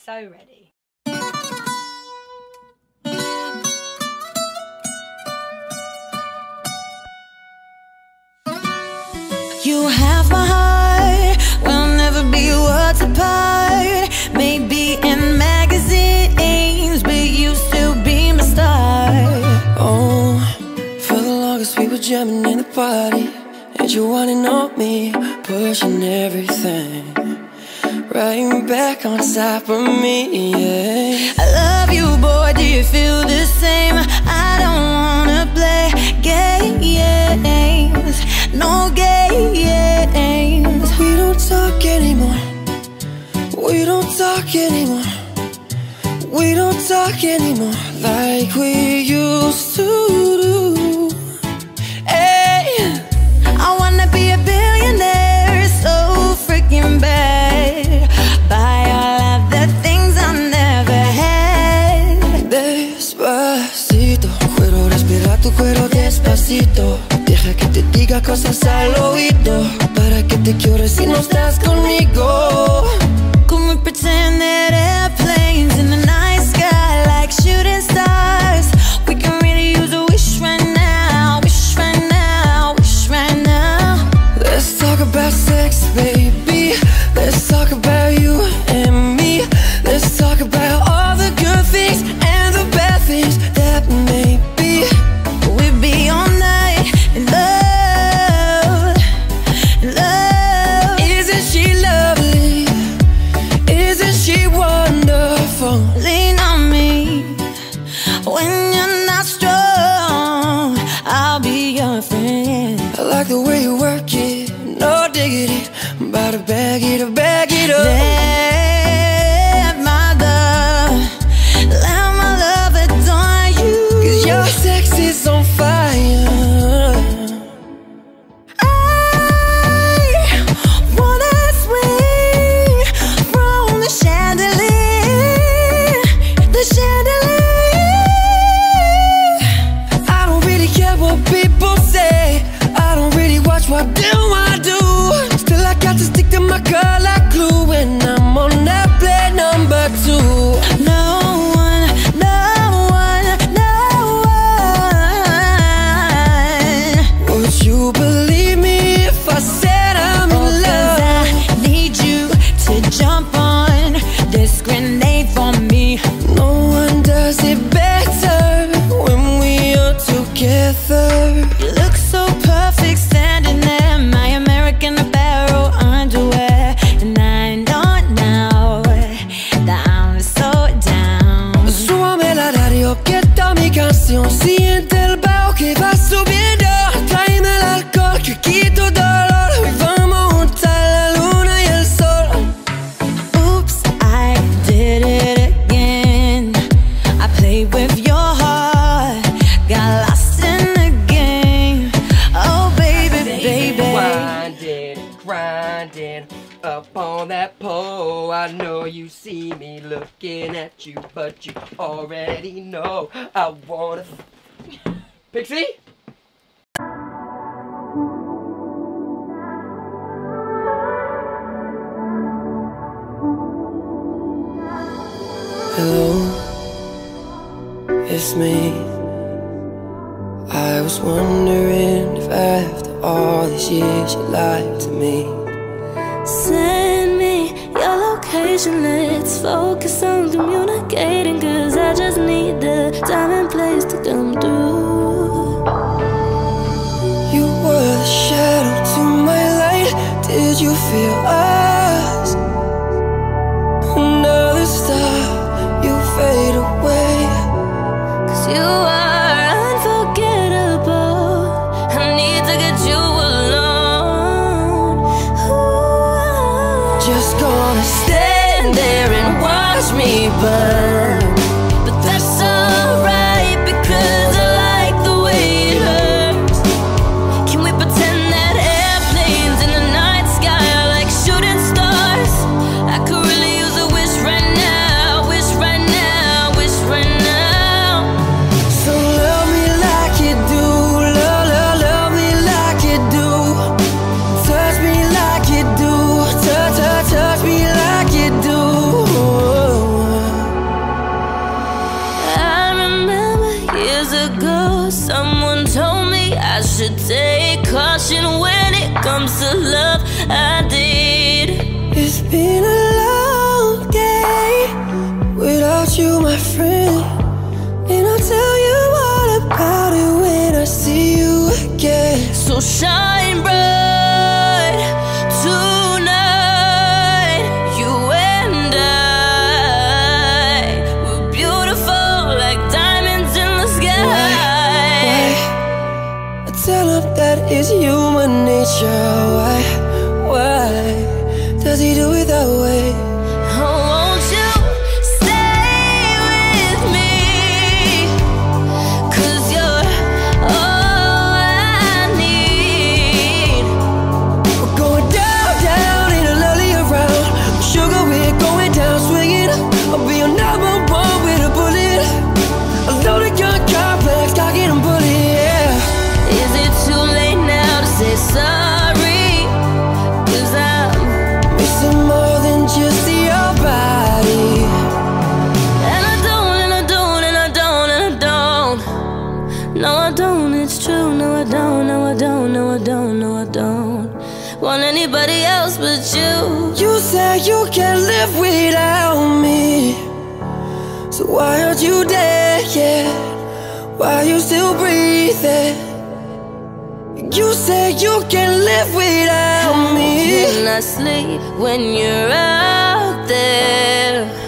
so ready. You have my heart, we'll never be worlds apart. Maybe in magazines, but you still be my star. Oh, for the longest we were jamming in the party, and you wanna know me, pushing everything right back on top of me, yeah. I love you, boy, do you feel the same? I don't wanna play games, no games. We don't talk anymore, we don't talk anymore, we don't talk anymore like we used to do. Hey, I wanna be a billionaire, so freaking bad. Buy all of the things I never had. Despacito, quiero respirar tu cuero despacito. Deja que te diga cosas al oído, para que te quiero si no estás conmigo. Can we pretend that airplanes in the night sky like shooting stars? We can really use a wish right now, wish right now, wish right now. Let's talk about sex, baby. Let's talk about you and me. Let's talk about all the good things and the bad things that may be. We'd be all night in love, in love. Isn't she lovely? Isn't she wonderful? Lean on me when you're not strong. I'll be your friend. I like the way you work it, no diggity. I'm about to bag it up, bag it up. Let my love adorn you. 'Cause your sex is on fire. I wanna swing from the chandelier, the chandelier. I don't really care what people say, I don't really watch what them I do. Still I got to stick to my girl like glue when I'm on that play number 2. No one, no one, no one. Would you believe me if I said I'm in love? 'Cause I need you to jump on this grenade for me. No one does it better when we are together. You look so perfect standing there, my American Apparel underwear. And I don't know that I'm so down. Súbame la radio, que esta mi canción. Siente el bajo que va subiendo. Tráeme el alcohol que quito dolor. Hoy vamos a juntar la luna y el sol. Oops, I did it again. I played with your heart, got lost in the game. Oh baby, baby. Grinding up on that pole. I know you see me looking at you, but you already know I wanna. Pixie? Hello, it's me. I was wondering if after all these years you lied to me. Send me your location, let's focus on communicating. 'Cause I just need the time and place to come through. You were the shadow to my light. Did you feel us? Another star, you fade away. 'Cause you are unforgettable. I need to get you alone. Ooh. Just gonna stand there and watch me burn. But that's alright, because I like the way it hurts. Can we pretend that airplanes in the night sky are like shooting stars? I could really use a wish right now, wish right now, wish right now. So love me like you do, love me like you do. Touch me like you do, touch me like you do. shine bright tonight. You and I, we're beautiful like diamonds in the sky. Why? I tell him that it's human nature. Why does he do it that way? Oh, won't you stay with me? 'Cause you're all I need. We're going down, down, ain't a lovely around. Sugar, we're going down, swinging. I'll be your number one with a bullet. A loaded gun complex, cocking and bullet, yeah. Is it too late now to say sorry? 'Cause I'm Missing more than just your body. and I don't, and I don't, and I don't, and I don't. No, I don't, it's true. No, I don't, no, I don't, no, I don't, no, I don't want anybody else but you. You say you can't live without me, so why aren't you dead yet? Why are you still breathing? You say you can't live without me. Can I sleep when you're out there?